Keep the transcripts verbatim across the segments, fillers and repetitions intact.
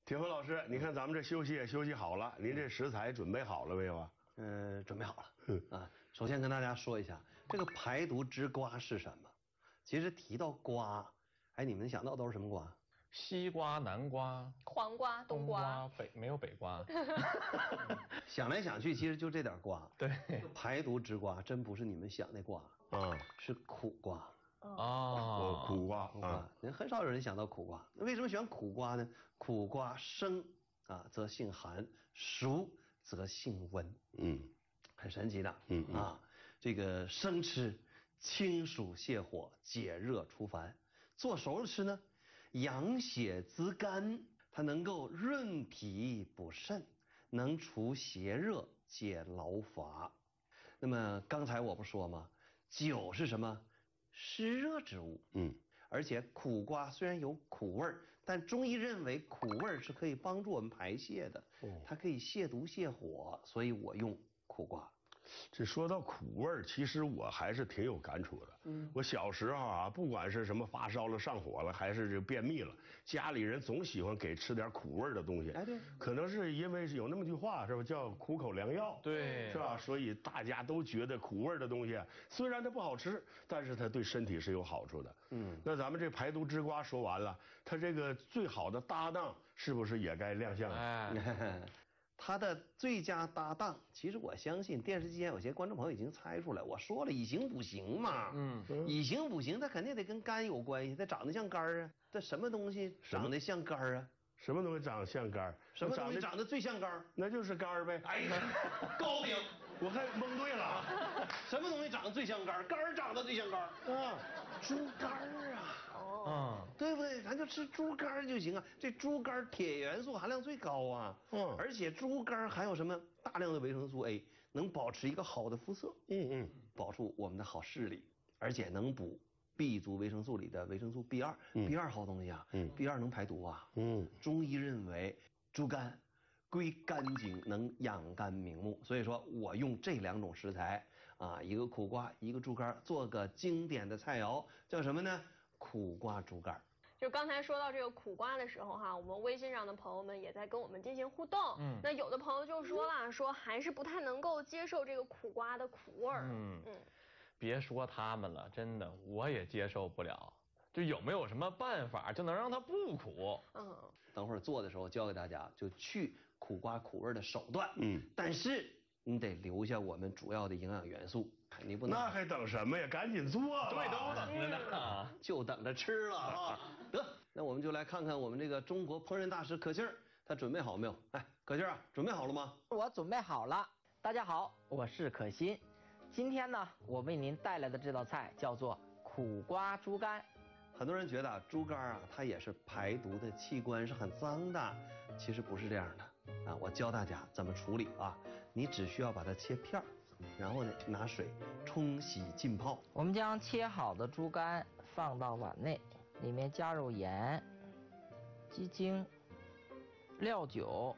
铁坤老师，你看咱们这休息也休息好了，您这食材准备好了没有啊？ 嗯，准备好了。啊，首先跟大家说一下，这个排毒之瓜是什么？其实提到瓜，哎，你们想到都是什么瓜？ 西瓜、南瓜、 黄瓜、冬瓜、 北没有北瓜。 想来想去，其实就这点瓜。 对， 排毒之瓜真不是你们想那瓜啊， 是苦瓜。 哦， 苦瓜苦瓜，人很少有人想到苦瓜。为什么选苦瓜呢？苦瓜生啊则性寒，熟则性温。嗯，很神奇的。嗯啊，这个生吃清暑泻火，解热除烦；做熟了吃呢，养血滋肝，它能够润脾补肾，能除邪热，解劳乏。那么刚才我不说吗？酒是什么？湿热之物。嗯，而且苦瓜虽然有苦味儿，但中医认为苦味儿是可以帮助我们排泄的。哦，它可以泻毒泻火，所以我用苦瓜。 这说到苦味儿，其实我还是挺有感触的。嗯，我小时候啊，不管是什么发烧了、上火了，还是这便秘了，家里人总喜欢给吃点苦味儿的东西。哎，对，可能是因为有那么句话是吧，叫苦口良药。 对， 是吧？所以大家都觉得苦味儿的东西，虽然它不好吃，但是它对身体是有好处的。嗯，那咱们这排毒之瓜说完了，它这个最好的搭档是不是也该亮相了？ 哎。他的最佳搭档，其实我相信电视机前有些观众朋友已经猜出来，我说了以形补形嘛，嗯，以形补形，它肯定得跟肝有关系，它长得像肝儿啊，这什么东西长得像肝儿啊？ 什么东西长得像肝儿？ 什么东西长得最像肝儿？ 那就是肝儿呗。 哎呀，高明， 我还蒙对了。 什么东西长得最像肝儿？肝儿长得最像肝儿啊，猪肝儿啊。哦，对不对？咱就吃猪肝就行啊。这猪肝铁元素含量最高啊。嗯，而且猪肝含有什么大量的维生素 A， 能保持一个好的肤色。嗯嗯，保住我们的好视力，而且能补 B 族维生素里的维生素 B 二。嗯、B 二好东西啊。嗯 ，B 二能排毒啊。嗯，中医认为猪肝归肝经，能养肝明目，所以说我用这两种食材啊，一个苦瓜，一个猪肝，做个经典的菜肴，叫什么呢？苦瓜猪肝。 就刚才说到这个苦瓜的时候哈，我们微信上的朋友们也在跟我们进行互动。嗯，那有的朋友就说了，说还是不太能够接受这个苦瓜的苦味儿。嗯嗯， 别说他们了，真的我也接受不了。就有没有什么办法就能让它不苦？ 嗯，等会儿做的时候教给大家就去苦瓜苦味的手段。嗯，但是你得留下我们主要的营养元素。你不能那还等什么呀？赶紧做！ 对，都等着呢， 就等着吃了啊！得，那我们就来看看我们这个中国烹饪大师可心儿，他准备好没有？哎，可心儿啊，准备好了吗？ 我准备好了。大家好，我是可心。今天呢，我为您带来的这道菜叫做苦瓜猪肝。 很多人觉得啊，猪肝啊，它也是排毒的器官，是很脏的。其实不是这样的啊！我教大家怎么处理啊！你只需要把它切片儿。然后呢，拿水冲洗浸泡。 我们将切好的猪肝放到碗内，里面加入盐、鸡精、料酒、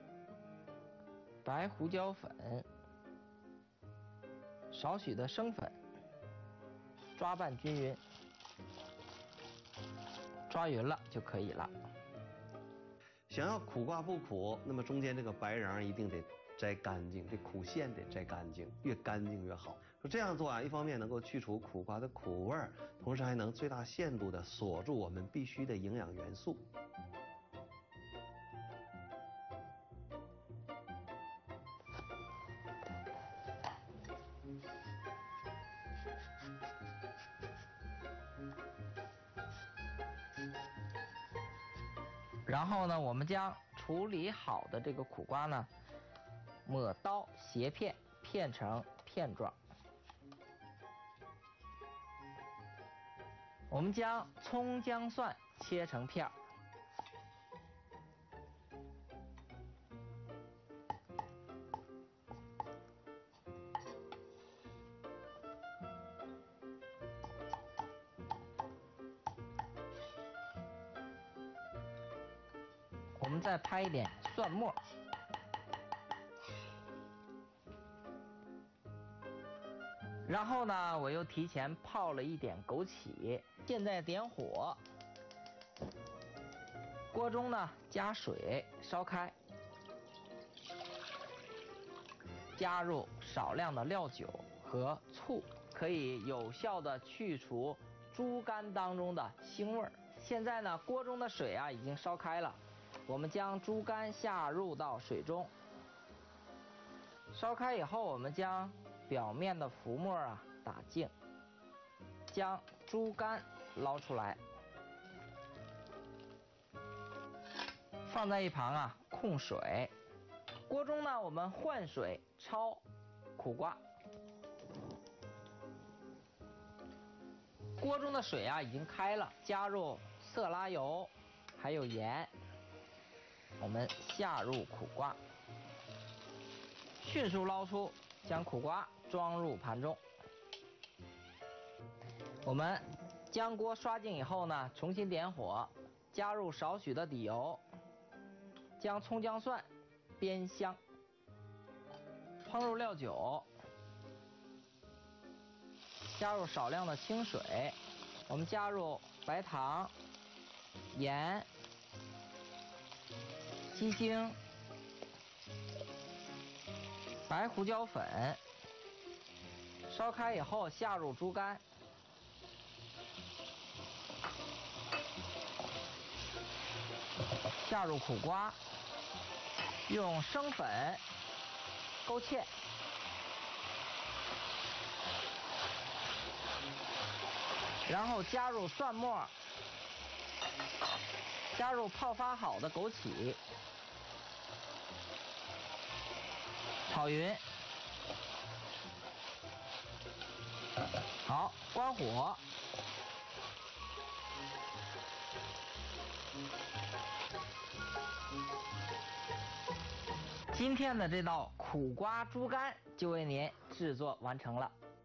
白胡椒粉、少许的生粉，抓拌均匀。抓匀了就可以了。 想要苦瓜不苦，那么中间这个白瓤一定得摘干净，这苦线得摘干净，越干净越好。说这样做啊，一方面能够去除苦瓜的苦味儿，同时还能最大限度的锁住我们必需的营养元素。 然后呢，我们将处理好的这个苦瓜呢，抹刀斜片，片成片状。我们将葱姜蒜切成片儿。我们再拍一点蒜末。然后呢，我又提前泡了一点枸杞，现在点火，锅锅中呢加水烧开，加入少量的料酒和醋，可以有效的去除猪肝当中的腥味儿。现在呢，锅中的水啊已经烧开了，我们将猪肝下入到水中，烧开以后，我们将表面的浮沫啊打净，将猪肝捞出来，放在一旁啊控水。锅中呢，我们换水焯苦瓜。锅中的水啊已经开了，加入色拉油，还有盐，我们下入苦瓜，迅速捞出，将苦瓜装入盘中。我们将锅刷净以后呢，重新点火，加入少许的底油，将葱姜蒜煸香，烹入料酒，加入少量的清水，我们加入白糖、盐、鸡精、白胡椒粉，烧开以后下入猪肝，下入苦瓜，用生粉勾芡，然后加入蒜末，加入泡发好的枸杞，炒匀。好，关火。今天的这道苦瓜猪肝就为您制作完成了。